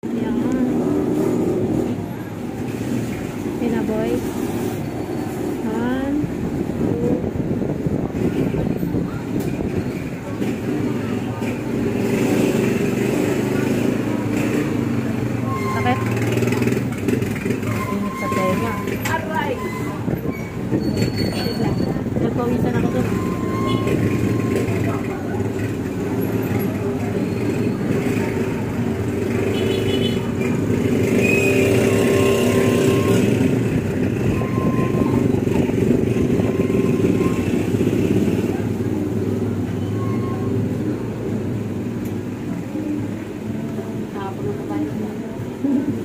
Ayan. Pinaboy. 1, 2. Sakit? Init sa tenga. Aray! Nagpawisan ako doon. Tapos na tayo.